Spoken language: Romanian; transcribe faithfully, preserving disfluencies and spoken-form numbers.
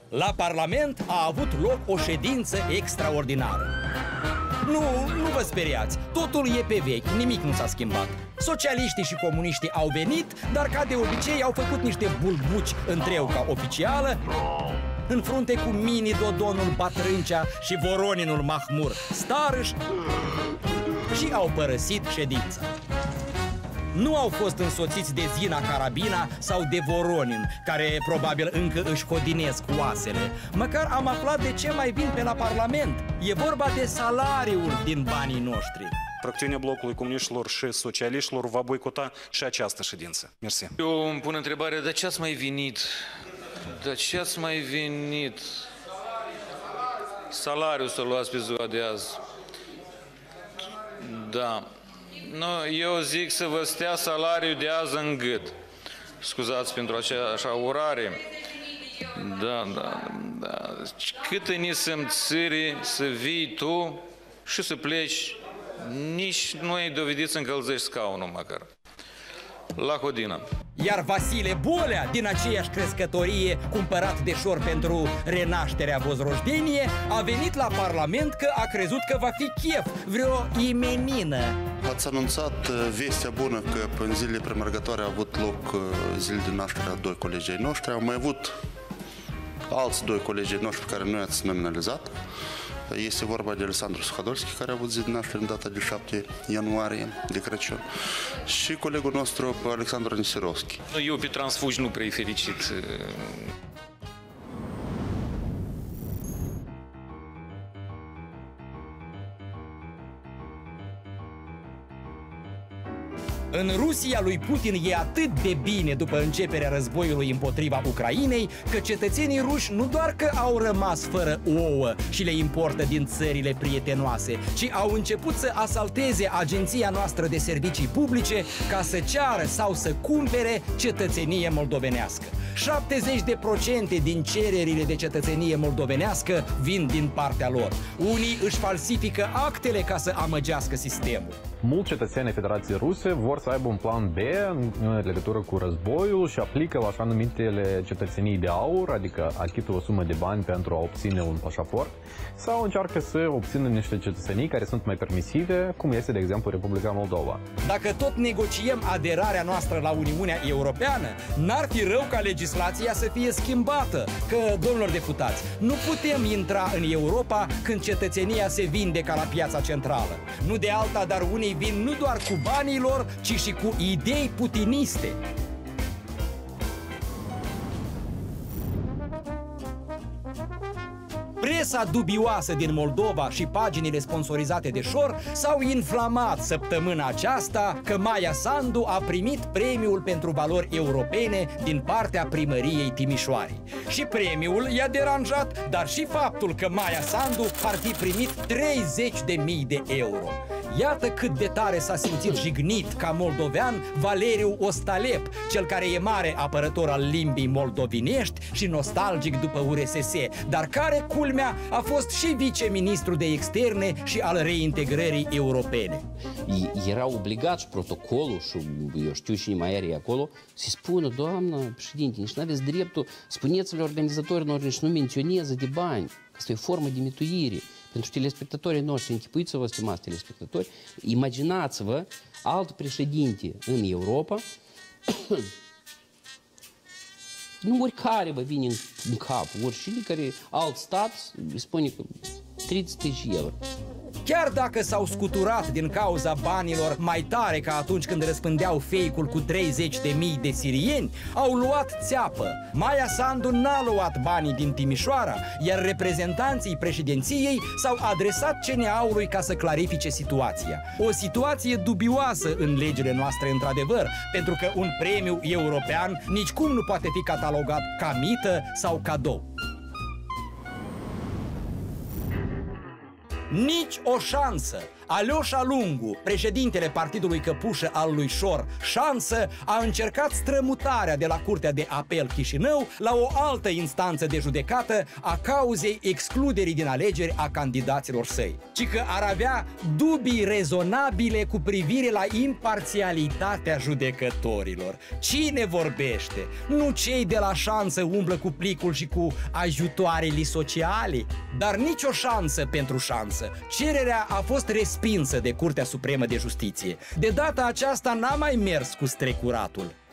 La Parlament a avut loc o ședință extraordinară. Nu, nu vă speriați, totul e pe vechi, nimic nu s-a schimbat. Socialiștii și comuniștii au venit, dar ca de obicei au făcut niște bulbuci în treuca oficială, în frunte cu mini-dodonul Batrâncea și Voroninul Mahmur Starâș, și au părăsit ședința. Nu au fost însoțiți de Zina Carabina sau de Voronin, care probabil încă își hodinesc oasele. Măcar am aflat de ce mai vin pe la Parlament. E vorba de salariul din banii noștri. Fracțiunea Blocului Comuniștilor și Socialiștilor va boicota și această ședință. Mersi. Eu îmi pun întrebarea, de ce ați mai venit? De ce ați mai venit? Salariul să luați pe ziua de azi. Da. No, eu zic să vă stea salariul de azi în gât. Scuzați pentru acea așa urare. Da, da, da. Cât îi să-mi țâri să vii tu și să pleci, nici nu ai dovedit să încălzești scaunul măcar. La Hodina. Iar Vasile Bolea, din aceeași crescătorie, cumpărat de șor pentru renașterea Vozrojdenie, a venit la Parlament că a crezut că va fi chef, vreo imenină. Ați anunțat vestea bună că în zilele premergătoare a avut loc zilele de naștere a doi colegii noștri. Am mai avut alți doi colegii noștri pe care noi ați nominalizat. Este vorba de Alexandru Suhadolski, care a avut zi de naștere în data de șapte ianuarie, de Crăciun, și colegul nostru Alexandru Nisirovski. Eu pe transfugi nu prea fericit. În Rusia lui Putin e atât de bine după începerea războiului împotriva Ucrainei, că cetățenii ruși nu doar că au rămas fără ouă și le importă din țările prietenoase, ci au început să asalteze agenția noastră de servicii publice ca să ceară sau să cumpere cetățenie moldovenească. șaptezeci de procente din cererile de cetățenie moldovenească vin din partea lor. Unii își falsifică actele ca să amăgească sistemul. Mulți cetățeni Federației Ruse vor să aibă un plan B în legătură cu războiul și aplică la așa numitele cetățenii de aur, adică achită o sumă de bani pentru a obține un pașaport, sau încearcă să obțină niște cetățenii care sunt mai permisive, cum este, de exemplu, Republica Moldova. Dacă tot negociem aderarea noastră la Uniunea Europeană, n-ar fi rău ca legislația să fie schimbată, că, domnilor deputați, nu putem intra în Europa când cetățenia se vinde ca la piața centrală. Nu de alta, dar unii vin nu doar cu banii lor, ci și cu idei putiniste. Presa dubioasă din Moldova și paginile sponsorizate de șor s-au inflamat săptămâna aceasta că Maia Sandu a primit premiul pentru valori europene din partea primăriei Timișoarei. Și premiul i-a deranjat, dar și faptul că Maia Sandu ar fi primit treizeci de mii de euro. Iată cât de tare s-a simțit jignit ca moldovean Valeriu Ostalep, cel care e mare apărător al limbii moldovinești și nostalgic după U R S S, dar care, culmea, a fost și viceministru de externe și al reintegrării europene. Era obligat și protocolul și eu știu cine mai are acolo să spună, doamnă președinte, nici nu aveți dreptul, spuneți-le organizatorilor, nici nu menționează de bani. Asta e o formă de mituire. Pentru telespectatorii noștri, închipuiți-vă, stimați telespectatori, imaginați-vă alt președinte în Europa, nu oricare vă vine în cap, oricine care alt stat îi spune că treizeci de euro. Chiar dacă s-au scuturat din cauza banilor mai tare ca atunci când răspândeau fake-ul cu treizeci de mii de sirieni, au luat țeapă. Maia Sandu n-a luat banii din Timișoara, iar reprezentanții președinției s-au adresat C N A-ului ca să clarifice situația. O situație dubioasă în legile noastre, într-adevăr, pentru că un premiu european nicicum nu poate fi catalogat ca mită sau cadou. Nici o șansă! Alioșa Lungu, președintele partidului Căpușă al lui Șor Șansă, a încercat strămutarea de la Curtea de Apel Chișinău la o altă instanță de judecată a cauzei excluderii din alegeri a candidaților săi, ci că ar avea dubii rezonabile cu privire la imparțialitatea judecătorilor. Cine vorbește? Nu cei de la Șansă umblă cu plicul și cu ajutoarele sociale? Dar nicio șansă pentru Șansă. Cererea a fost respinsă de Curtea Supremă de Justiție. De data aceasta n-a mai mers cu strecuratul.